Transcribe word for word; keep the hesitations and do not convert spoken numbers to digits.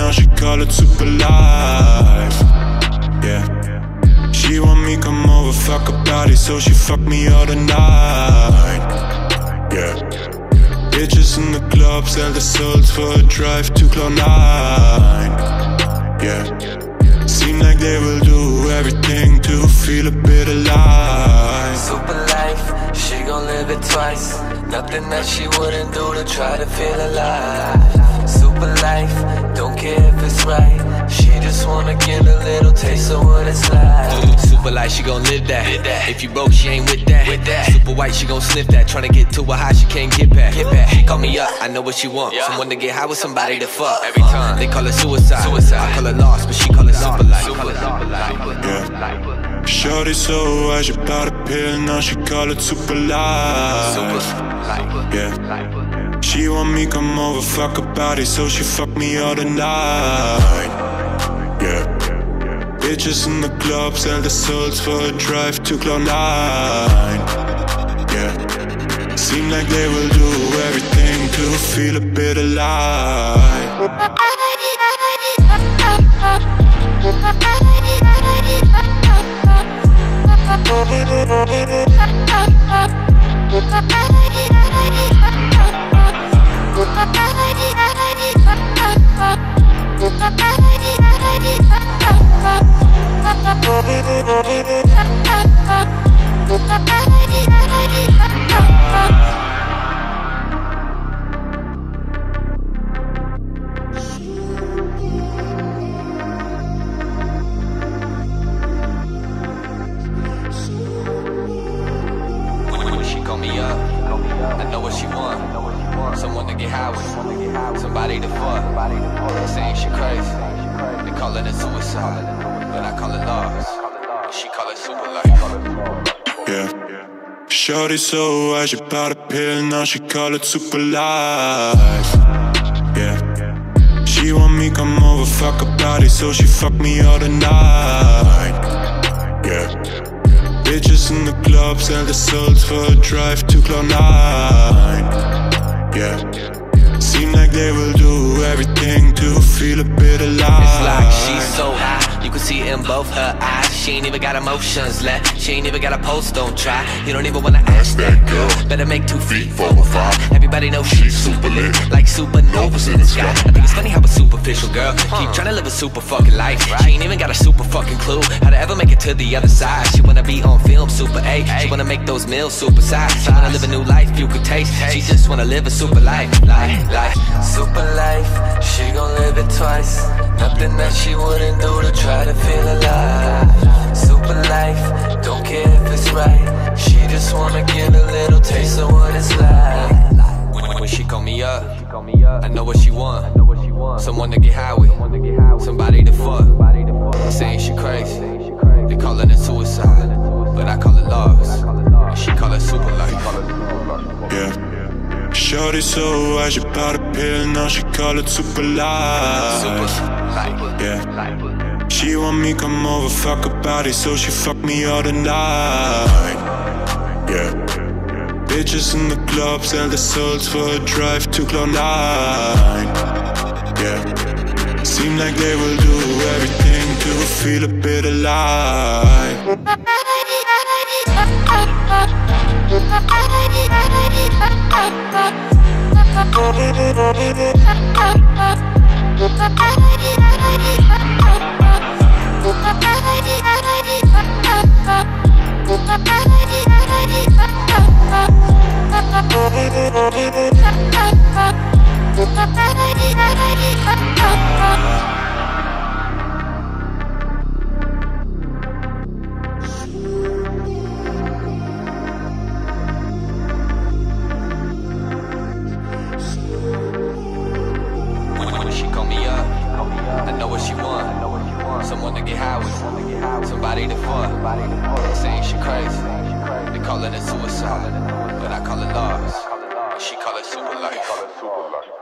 now she call it Superlife. Yeah. She want me come over, fuck her body, so she fuck me all the night. Yeah. Bitches in the club sell their souls for a drive to cloud nine. Yeah. Seem like they will do everything to feel a bit alive. Superlife, she gon' live it twice. Nothing that she wouldn't do to try to feel alive. Superlife, don't care if it's right. She just wanna get a little taste of what it's like. Super light, she gon' live that. If you broke, she ain't with that. with that. Super white, she gon' sniff that. Tryna get to a high, she can't get back. Get back. She call me up, I know what she want. Yeah. Someone to get high with, somebody to fuck. Every time they call it suicide. suicide. I call it lost, but she call it super light. Super light. Yeah. Shorty so high, she bought a pill, now she call it super light. Super light. Yeah. She want me come over, fuck her body, so she fuck me all the night. Yeah. Bitches in the club sell their souls for a drive to cloud nine. Yeah. Seem like they will do everything to feel a bit alive. Call me up, I know what she want. Someone to get high with, somebody to fuck. Saying she crazy, they call it a suicide, but I call it lost. She call it super life. Yeah. Shorty so high, she bought a pill, now she call it super life. Yeah. She want me come over, fuck her body, so she fuck me all the night. Yeah. Bitches in the club sell their souls for a drive to cloud nine. Yeah. Seem like they will do everything to feel a bit alive. It's like she's so high, you can see it in both her eyes. She ain't even got emotions left, she ain't even got a pulse, don't try. You don't even wanna ask that girl, better make two feet four or five. Everybody knows she's super lit, like supernovas in the sky. I think it's funny how a superficial girl keep trying to live a super fucking life. She ain't even got a super fucking clue how to ever make it to the other side. She wanna be on film, super A. She wanna make those meals super size. She wanna live a new life you could taste. She just wanna live a super life, life, life. Super life, she gon' live it twice. Nothing that she wouldn't do to try to feel alive. Super life, don't care if it's right. She just wanna get a little taste of what it's like. When, when she call me up, I know what she want. Someone to get high with, somebody to fuck. Saying she crazy, they callin' it suicide, but I call it lost. And she call it super life. Yeah. Shorty so high, she bought a pill, now she call it super life. Yeah. She want me come over, fuck her body, so she fuck me all the night. Yeah. Bitches in the club sell their souls for a drive to cloud nine. Yeah. Seem like they will do everything to feel a bit alive. When she call me up, I know what she want. Someone to get high with, somebody to fuck. Saying she crazy, they call it a suicide, but I call it lost. She call it super life.